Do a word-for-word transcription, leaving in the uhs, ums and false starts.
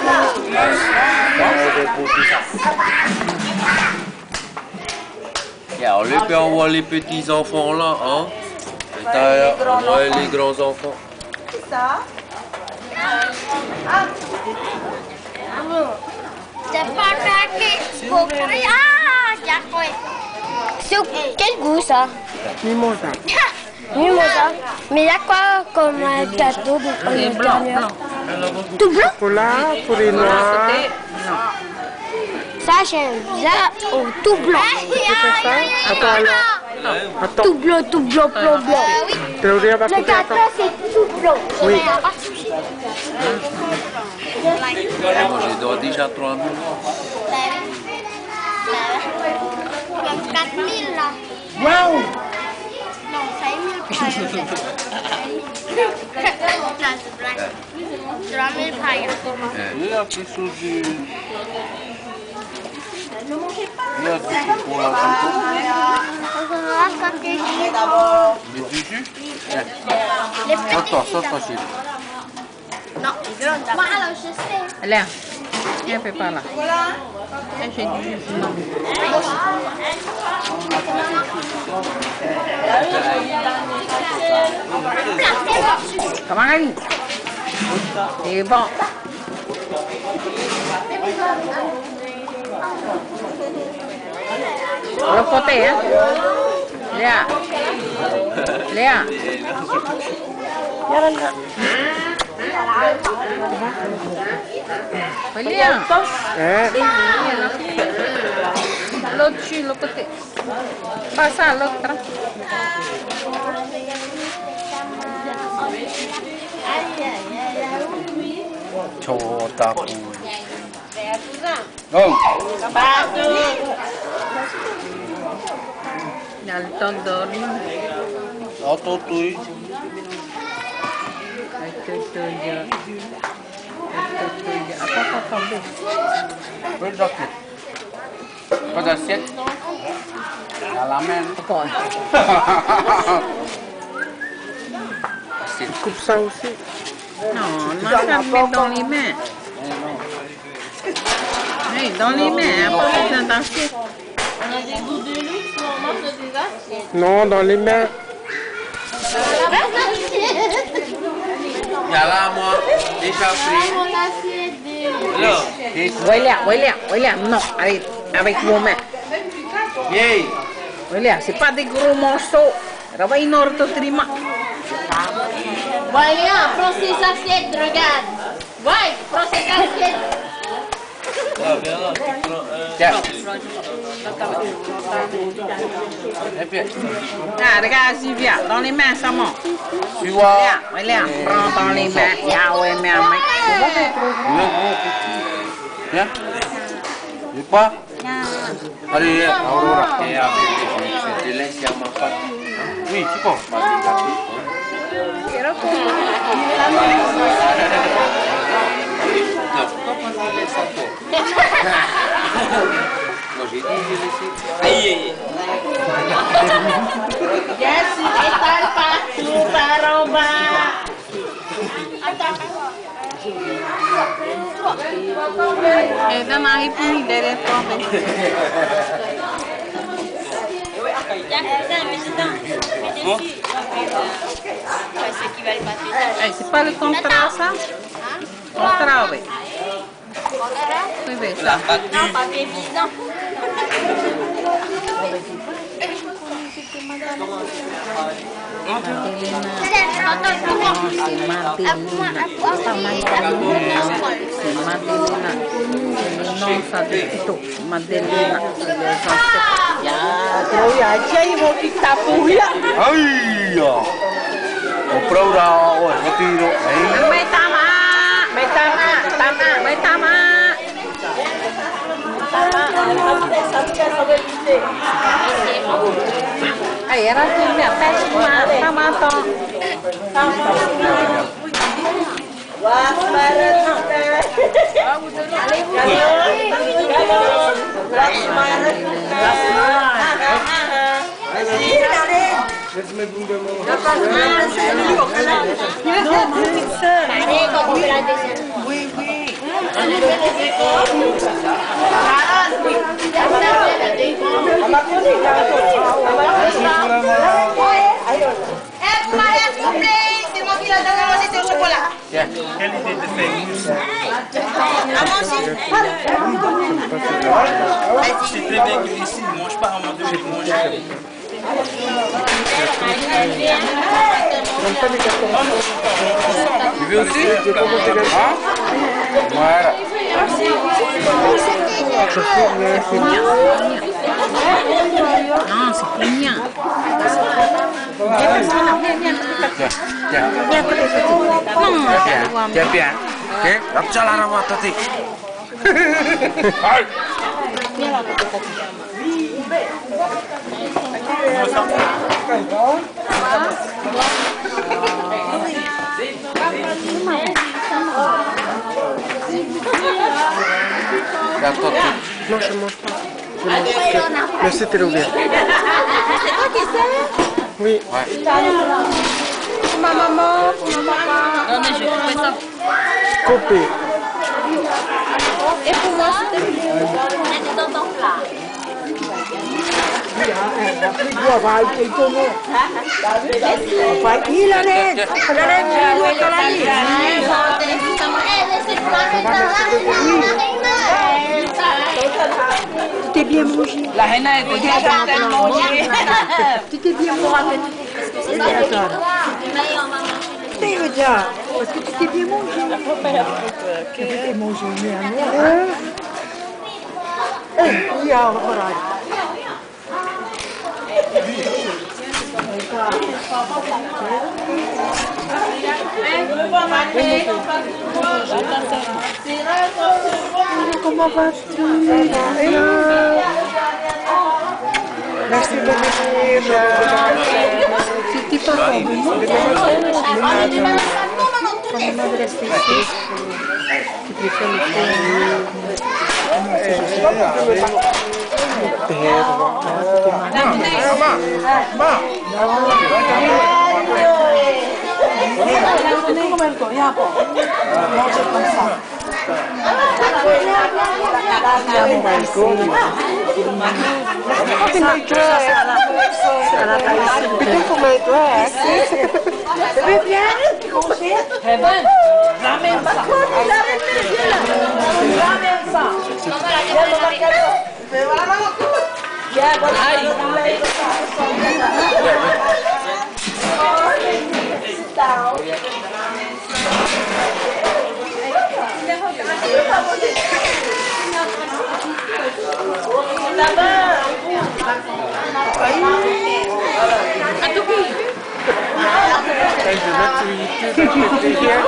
Yeah, on les peut envoyer les petits enfants là, hein? Et on voit les grands enfants. C'est ça? C'est quel goût ça? Mimosa. Mimosa. Mais il y a quoi comme gâteau à l'intérieur? Tout blanc? Chocolat, forêt noire. Ça j'aime bien au tout blanc. C'est ça? Attends alors. Attends. Tout blanc, tout blanc, blanc, blanc. Théoria va Le couper gâteau attends. c'est tout blanc. Oui. Moi j'ai droit déjà trois mille. Comme quatre mille là. Waouh! Non, cinq mille trois mille pailles. Il y a quelque chose de... Ne mangez pas. Il y a quelque chose pour la photo. D'abord. Mais du jus? Les petits. Attends, ça facile. Non, les grandes. Moi alors je sais. Là, viens fais par là. J'ai du jus. Non. Comment on a dit? C'est bon. Le côté, hein? Léa. Léa. Léa. Eh, L'autre dessus, l'autre côté. Pas ça, l'autre. Chotaku. Oh! Il a le temps de dormir. Attends, toi. Attends, attends, attends. Peu d'assiette. Pas d'assiette. À la main. coupe ça aussi. Non, on va faire mettre dans les mains. Oui, dans les mains, pas besoin d'assiette. On a des goûts de luxe, on mange des assiettes. Non, dans les mains. Il y a là, moi, déjà pris. Mon assiette de luxe. Alors, et Voilà, voilà, voilà. Non, avec, avec vos mains. yay! Voilà, c'est pas des gros morceaux. Rava in orto trima. Voilà, prends ces assiettes, regarde. Ouais, prends ces assiettes. Tiens. Et puis, Ah, regarde, Sylvia, dans les mains, ça monte. tu vois. Voilà, voilà, prends dans les mains. Ya, ouais, mais Tiens. Tu pas? Allez, Aurora. Et après, je te laisse à ma part. Oui, tu peux. Moi j'ai dit de laisser. Aïe aïe. Yes, étale partout, par en bas. Et dans la république derrière toi. Eh, c'est pas le contrat ça? Contrat, oui. Oui, oui, ça. Non, papier bidon. Madelena. Ya, terus ya aja ini mau kita punya. Aïe. On prend là, ouais, on tire. Aïe. May tama! May tama! Tama! May tama! Ay, era tuh tama, tama to. Wah, kemarin. Oui, oui. C'est moi qui l'a donné à manger, c'est au chocolat. Tiens. Quelle idée de faire À manger. C'est très bien qu'ici, ils ne mangent pas à manger, ils mangent. Tu veux aussi? Hein? Voilà. Non, c'est plus mien. Tiens, tiens. Tiens, tiens bien. Ok? Lapcha la rawa tati. Hai. Gâteau. Non, je mange pas. Je mange que. Mais c'était ouvert. C'est toi qui sais? Oui. Ouais. Pour ma maman, pour ma papa. Non, mais je vais couper ça. Coupé. Et pour moi, c'était Elle est dans ton plat. Tu t'es bien mangé. La henna est déjà mangée. Tu t'es bien mangé. Mais on va manger. C'est le gars. Parce que tu t'es bien mangé. Tu t'es mangé, mais oui, alors. Comment vas-tu? Merci de venir. C'était pas comme moi. Quand on m'adresse ici, tu préfères le Thank you.